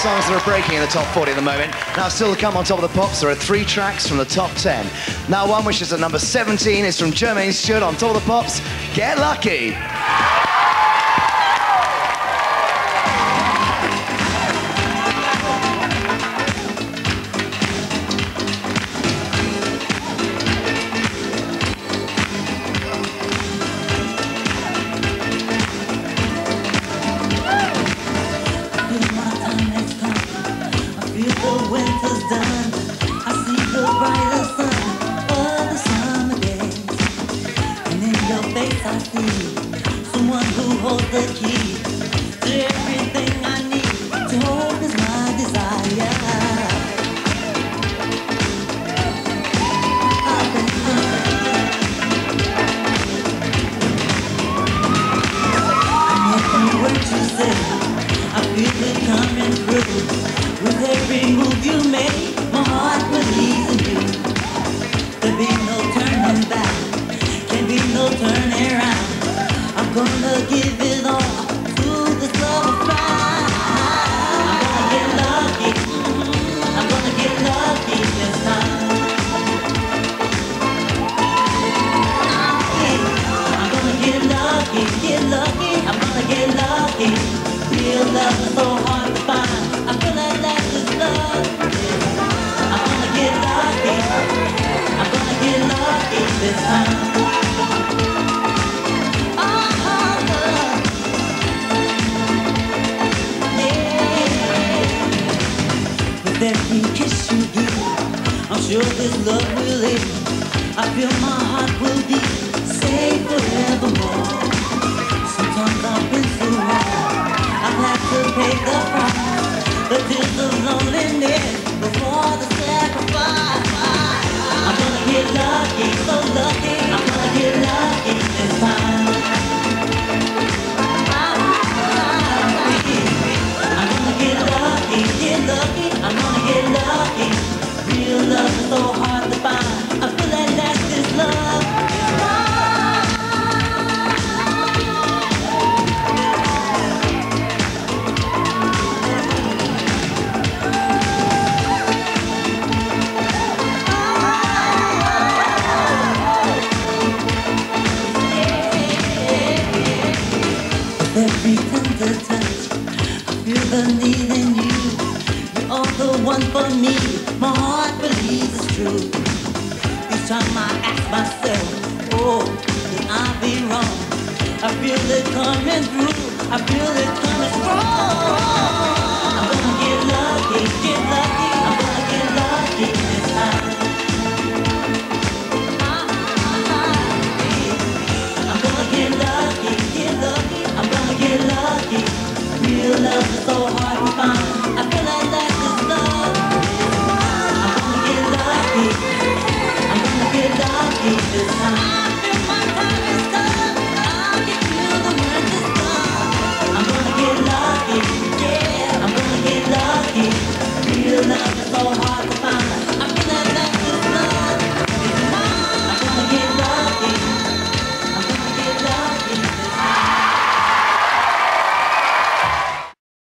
songs that are breaking in the top 40 at the moment. Now, still to come on Top of the Pops, there are 3 tracks from the top 10. Now, one which is at number 17 is from Jermaine Stewart on Top of the Pops, Get Lucky. Someone who holds the key to everything I need to hope is my desire. And every word you say, I feel it coming through. With every move you make, my heart believes in you. There'll be no turning back, can't be no turning around. I'm gonna give it all to this love of mine. I'm gonna get lucky. I'm gonna get lucky this time. I'm gonna get lucky, get lucky. I'm gonna get lucky. Real love is so hard to find. I'm gonna let this love. I'm gonna get lucky. I'm gonna get lucky this time. Every kiss you give, I'm sure this love will live. I feel my heart will be safe forevermore. Sometimes I've been so wrong, I've had to pay the price. The tears of loneliness before the sacrifice. I'm gonna get lucky, so lucky. I'm gonna get lucky this time. I'm gonna get lucky, get lucky. I'm gonna get lucky. Real love is so hard to find. I feel that that's this love. With every tender touch, I feel the need in you. You're the one for me, my heart believes it's true. Each time I ask myself, oh, can I be wrong? I feel it coming through, I feel it coming strong.